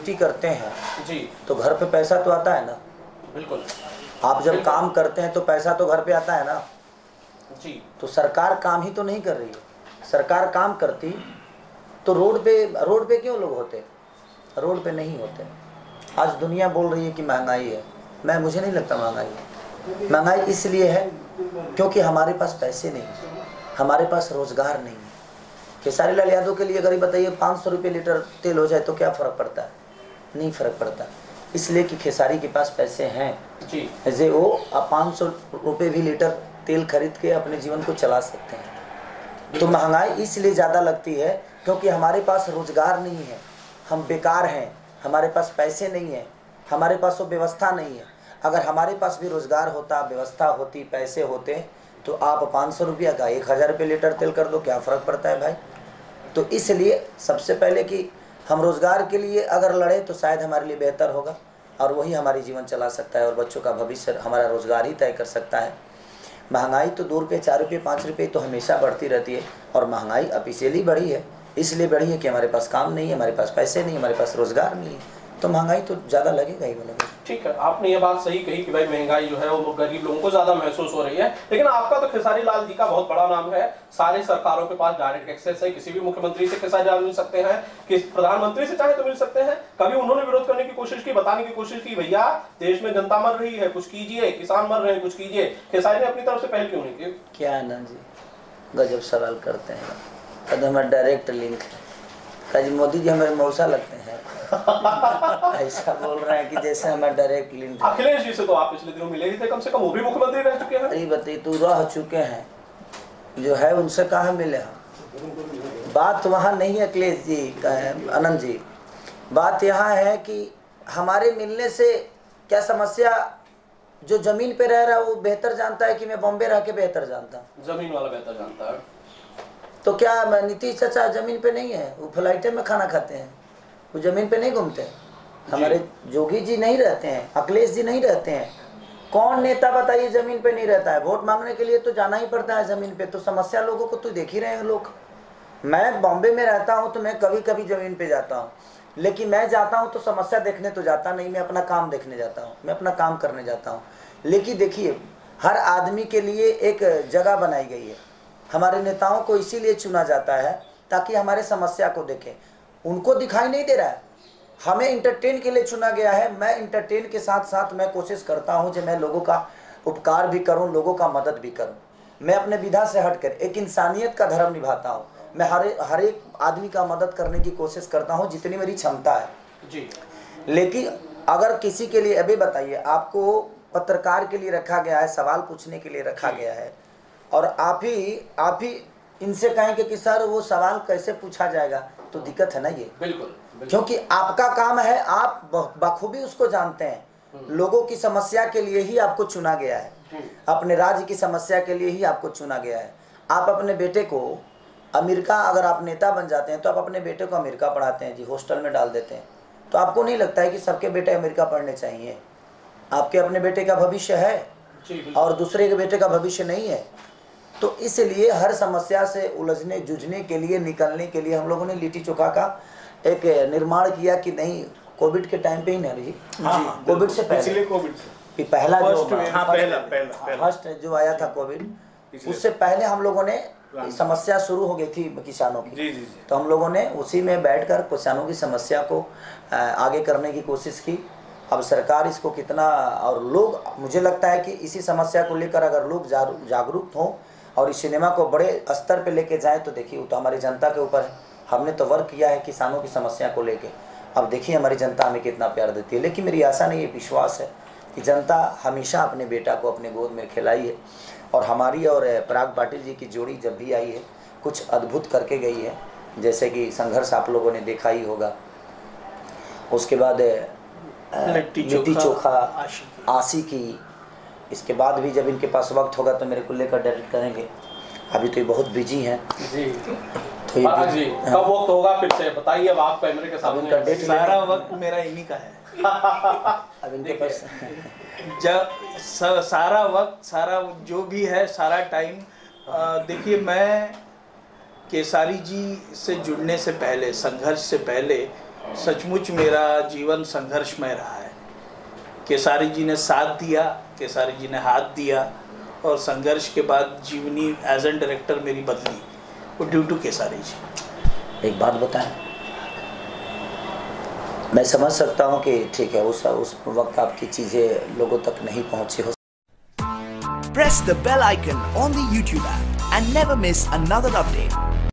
Duty करते हैं जी, तो घर पे पैसा तो आता है ना। बिल्कुल। आप जब काम करते हैं तो पैसा तो घर पे आता है ना। जी, तो सरकार काम ही तो नहीं कर रही है। सरकार काम करती तो रोड पे क्यों लोग होते, रोड पे नहीं होते। आज दुनिया बोल रही है कि महंगाई है, मुझे नहीं लगता महंगाई है। महंगाई इसलिए है क्योंकि हमारे पास पैसे नहीं है, हमारे पास रोजगार नहीं है। खेसारी लाल यादव के लिए अगर ये बताइए 500 रुपये लीटर तेल हो जाए तो क्या फ़र्क पड़ता है, नहीं फ़र्क पड़ता। इसलिए कि खेसारी के पास पैसे हैं जी, ऐसे वो 500 रुपये भी लीटर तेल खरीद के अपने जीवन को चला सकते हैं। तो महंगाई इसलिए ज़्यादा लगती है क्योंकि हमारे पास रोज़गार नहीं है, हम बेकार हैं, हमारे पास पैसे नहीं हैं, हमारे पास वो व्यवस्था नहीं है। अगर हमारे पास भी रोज़गार होता, व्यवस्था होती, पैसे होते तो आप 500 रुपया का 1000 रुपये लीटर तेल कर दो, क्या फ़र्क पड़ता है भाई। तो इसलिए सबसे पहले कि हम रोज़गार के लिए अगर लड़ें तो शायद हमारे लिए बेहतर होगा और वही हमारी जीवन चला सकता है और बच्चों का भविष्य हमारा रोज़गार ही तय कर सकता है। महंगाई तो 2 रुपये 4 रुपये 5 रुपये तो हमेशा बढ़ती रहती है और महंगाई अब इसीलिए बढ़ी है, इसलिए बढ़ी है कि हमारे पास काम नहीं है, हमारे पास पैसे नहीं, हमारे पास रोज़गार नहीं है, तो महंगाई तो ज़्यादा लगेगा ही लगेगा। ठीक है, आपने ये बात सही कही कि भाई महंगाई जो है वो गरीब लोगों को ज्यादा महसूस हो रही है। लेकिन आपका तो खेसारी लाल जी का बहुत बड़ा नाम है, सारे सरकारों के पास डायरेक्ट एक्सेस है, किसी भी मुख्यमंत्री से खेसारी लाल मिल सकते हैं, किस प्रधानमंत्री से चाहे तो मिल सकते हैं। कभी उन्होंने विरोध करने की कोशिश की, बताने की कोशिश की भैया देश में जनता मर रही है, कुछ कीजिए, किसान मर रहे हैं, कुछ कीजिए। खेसारी ने अपनी तरफ से पहल क्यों नहीं की? क्या है ना जी, गजब सवाल करते हैं। कद हमारा डायरेक्ट लिंक है, कल मोदी जी हमारे मौसा लगते हैं ऐसा बोल रहे हैं कि जैसे हमारा डायरेक्ट लिंक। अखिलेश जी से तो आप पिछले दिनों मिले ही थे, कम से कम वो भी मुख्यमंत्री रह चुके हैं। अरे बताइए, तू रह चुके हैं जो है उनसे कहाँ मिले हम। बात वहाँ नहीं है अखिलेश जी, आनंद जी, बात यहाँ है कि हमारे मिलने से क्या समस्या, जो जमीन पे रह रहा है वो बेहतर जानता है कि मैं बॉम्बे रह के बेहतर जानता हूँ। जमीन वाला बेहतर जानता है। तो क्या नीतीश चाचा जमीन पे नहीं है, वो फ्लाइटे में खाना खाते हैं, वो जमीन पे नहीं घूमते। हमारे जोगी जी नहीं रहते हैं, अखिलेश जी नहीं रहते हैं। कौन नेता बताइए जमीन पे नहीं रहता है। वोट मांगने के लिए तो जाना ही पड़ता है जमीन पे। तो समस्या लोगों को तो देख ही रहे हैं लोग। मैं बॉम्बे में रहता हूँ तो मैं कभी कभी जमीन पे जाता हूँ, लेकिन मैं जाता हूँ तो समस्या देखने तो जाता नहीं, मैं अपना काम देखने जाता हूँ, मैं अपना काम करने जाता हूँ। लेकिन देखिए, हर आदमी के लिए एक जगह बनाई गई है। हमारे नेताओं को इसीलिए चुना जाता है ताकि हमारे समस्या को देखें। उनको दिखाई नहीं दे रहा है, हमें इंटरटेन के लिए चुना गया है। मैं इंटरटेन के साथ साथ मैं कोशिश करता हूं कि मैं लोगों का उपकार भी करूं, लोगों का मदद भी करूं। मैं अपने विधा से हटकर एक इंसानियत का धर्म निभाता हूं। मैं हर एक आदमी का मदद करने की कोशिश करता हूं जितनी मेरी क्षमता है जी। लेकिन अगर किसी के लिए, अभी बताइए, आपको पत्रकार के लिए रखा गया है, सवाल पूछने के लिए रखा गया है और आप ही इनसे कहेंगे कि सर वो सवाल कैसे पूछा जाएगा, तो दिक्कत है ना ये। बिल्कुल। क्योंकि आपका काम है, आप बखूबी उसको जानते हैं। लोगों की समस्या के लिए ही आपको चुना गया है, अपने राज्य की समस्या के लिए ही आपको चुना गया है। आप अपने बेटे को अमेरिका, अगर आप नेता बन जाते हैं तो आप अपने बेटे को अमेरिका पढ़ाते हैं जी, हॉस्टल में डाल देते हैं। तो आपको नहीं लगता है कि सबके बेटे अमेरिका पढ़ने चाहिए? आपके अपने बेटे का भविष्य है और दूसरे के बेटे का भविष्य नहीं है। तो इसलिए हर समस्या से उलझने जूझने के लिए, निकलने के लिए हम लोगों ने लिट्टी चोखा का एक निर्माण किया कि नहीं, कोविड के टाइम पे ही ना जी, कोविड से पहले, पहला जो फर्स्ट जो आया था कोविड, उससे पहले हम लोगों ने समस्या शुरू हो गई थी किसानों की। तो हम लोगों ने उसी में बैठकर किसानों की समस्या को आगे करने की कोशिश की। अब सरकार इसको कितना, और लोग, मुझे लगता है कि इसी समस्या को लेकर अगर लोग जागरूक हों और इस सिनेमा को बड़े स्तर पे लेके जाएं तो देखिए, वो तो हमारी जनता के ऊपर है। हमने तो वर्क किया है किसानों की समस्या को लेके, अब देखिए हमारी जनता हमें कितना प्यार देती है। लेकिन मेरी आशा नहीं है, विश्वास है कि जनता हमेशा अपने बेटा को अपने गोद में खिलाई है और हमारी और पराग पाटिल जी की जोड़ी जब भी आई है कुछ अद्भुत करके गई है। जैसे कि संघर्ष आप लोगों ने देखा ही होगा, उसके बाद लिट्टी चोखा, आशिकी, इसके बाद भी जब इनके पास वक्त होगा तो मेरे को लेकर डायरेक्ट करेंगे। अभी तो ये बहुत बिजी हैं जी। तो ये जी कब वक्त होगा फिर से बताइए। अब आप कैमरे के सामने, इनका डेट सारा वक्त मेरा इन्हीं का है। अब इनके पास जब सारा वक्त, सारा जो भी है, सारा टाइम, देखिए मैं केसारी जी से जुड़ने से पहले, संघर्ष से पहले सचमुच मेरा जीवन संघर्षमय रहा है। केसारी जी ने साथ दिया, केसारी जी ने हाथ दिया, और संघर्ष के बाद जीवनी एज एन डायरेक्टर मेरी बदली, वो ड्यू टू केसारी जी। एक बात बताएं, मैं समझ सकता हूं कि ठीक है उस वक्त आपकी चीज़ें लोगों तक नहीं पहुंची हो। Press the bell icon on the YouTube app and never miss another update.